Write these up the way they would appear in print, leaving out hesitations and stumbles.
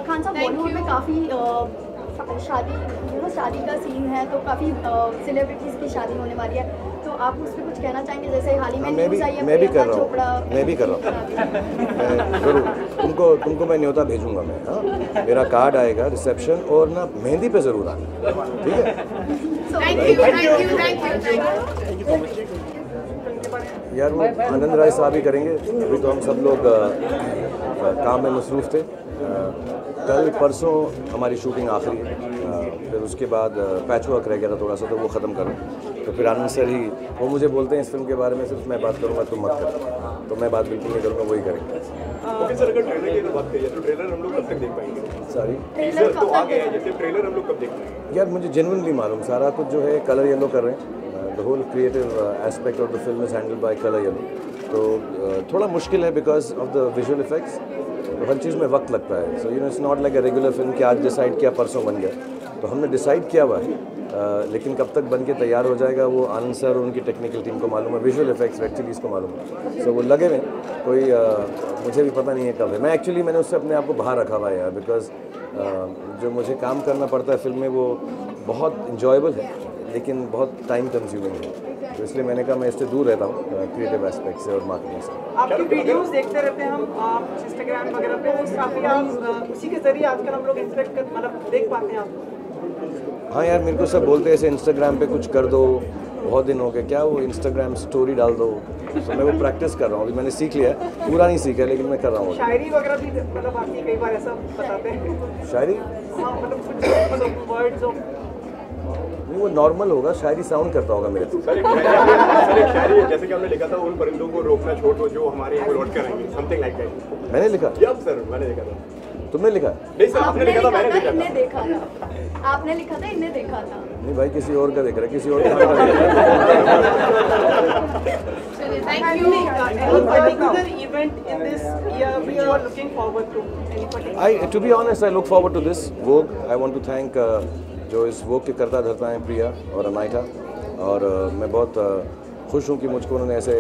खान साहब बॉलीवुड में काफ़ी शादी का सीन है, तो काफ़ी सेलिब्रिटीज़ की शादी होने वाली है, तो आप उस पर कुछ कहना चाहेंगे? जैसे हाल ही में न्यूज़ आई है, मैं भी कर रहा हूँ मैं तुमको मैं न्योता भेजूंगा मैं। हाँ, मेरा कार्ड आएगा रिसेप्शन और ना मेहंदी पे ज़रूर आना, ठीक है? यार वो आनंद राय साहब ही करेंगे, अभी तो हम सब लोग काम में मसरूफ़ थे। कल परसों हमारी शूटिंग आखिरी है, फिर उसके बाद पैच वर्क रह गया था थोड़ा सा, तो वो ख़त्म करूँ। तो फिर आनंद सर ही वो मुझे बोलते हैं इस फिल्म के बारे में सिर्फ मैं बात करूँगा, तुम मत करो, तो मैं बात बिल्कुल नहीं करूँगा, वही करेंगे। ओके सर, अगर ट्रेलर की बात करिए तो ट्रेलर हम लोग कब तक देख पाएंगे? सॉरी, टीजर तो आ गया है, जैसे ट्रेलर हम लोग कब देख पाएंगे? यार मुझे जेन्युइनली मालूम, सारा कुछ जो है कलर येलो कर रहे हैं। The whole creative aspect of the film is handled by colour yellow, तो थोड़ा मुश्किल है because of the visual effects. तो हर चीज़ में वक्त लगता है, so you know it's not like a regular film कि आज डिसाइड किया परसों बन गया। तो हमने डिसाइड किया हुआ है, लेकिन कब तक बन के तैयार हो जाएगा वो आनंद सर और उनकी टेक्निकल टीम को मालूम है, विजुअल इफेक्ट्स एक्चुअली इसको मालूम है। सो वो लगे हुए, कोई मुझे भी पता नहीं है कब है। मैंने उससे अपने आप को बाहर रखा हुआ है यार, बिकॉज जो मुझे काम करना पड़ता है फिल्म में वो बहुत इंजॉयबल है, लेकिन बहुत टाइम कंज्यूमिंग है, तो इसलिए मैंने कहा मैं इससे दूर रहता हूँ क्रिएटिव एस्पेक्ट से और मार्केटिंग से। आपकी वीडियोस देखते रहते हैं हम, आप इंस्टाग्राम वगैरह पे, उस काफ़ी आप उसी के जरिए आजकल हम लोग इंटरेक्ट कर मतलब देख पाते हैं आपको। हाँ यार, मेरे को सब बोलते हैं ऐसे इंस्टाग्राम पे कुछ कर दो, बहुत दिन हो गए, क्या वो इंस्टाग्राम स्टोरी डाल दो, तो मैं वो प्रैक्टिस कर रहा हूँ। अभी मैंने सीख लिया है, पूरा नहीं सीखा लेकिन मैं कर रहा हूँ। शायरी वगैरह भी मतलब आती है, कई बार ऐसा बताते हैं। शायरी? हाँ, मतलब कुछ वर्ड्स ऑफ नहीं, वो नॉर्मल होगा, शायरी साउंड करता होगा मेरे से। सर एक शायरी है, जैसे कि हमने लिखा था उन परिंदों को रोकना छोड़ दो जो हमारे यहाँ लौट कर आएंगे, समथिंग लाइक दैट। मैंने लिखा? यप सर, मैंने लिखा था। तुमने लिखा? नहीं सर, आपने लिखा था, मैंने देखा था। इन्हें देखा था, आपने लिखा था, इन्हें देखा था। नहीं भाई, किसी और का देख रहा है, किसी और का। Thank you. Any particular event in this year which you are looking forward to? Any particular? To be honest, I look forward to this Vogue. I want to thank जो इस Vogue के करता धरता हैं प्रिया और अनाइटा, और मैं बहुत खुश हूँ कि मुझको उन्होंने ऐसे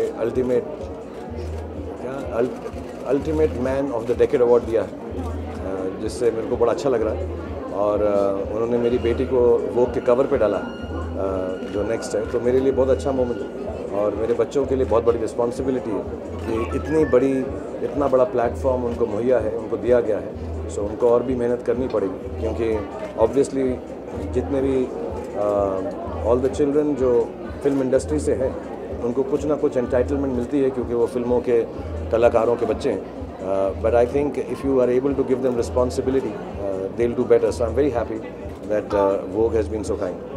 ultimate man of the decade award दिया है, जिससे मेरे को बड़ा अच्छा लग रहा है। और उन्होंने मेरी बेटी को Vogue के कवर पे डाला जो नेक्स्ट है, तो मेरे लिए बहुत अच्छा मोमेंट है, और मेरे बच्चों के लिए बहुत बड़ी रिस्पॉन्सिबिलिटी है कि इतना बड़ा प्लेटफॉर्म उनको मुहैया है, उनको दिया गया है। सो उनको और भी मेहनत करनी पड़ेगी, क्योंकि ऑब्वियसली जितने भी ऑल द चिल्ड्रन जो फिल्म इंडस्ट्री से हैं उनको कुछ ना कुछ एंटाइटलमेंट मिलती है, क्योंकि वो फिल्मों के कलाकारों के बच्चे हैं। But I think if you are able to give them responsibility, they'll do better. So I'm very happy that Vogue has been so kind.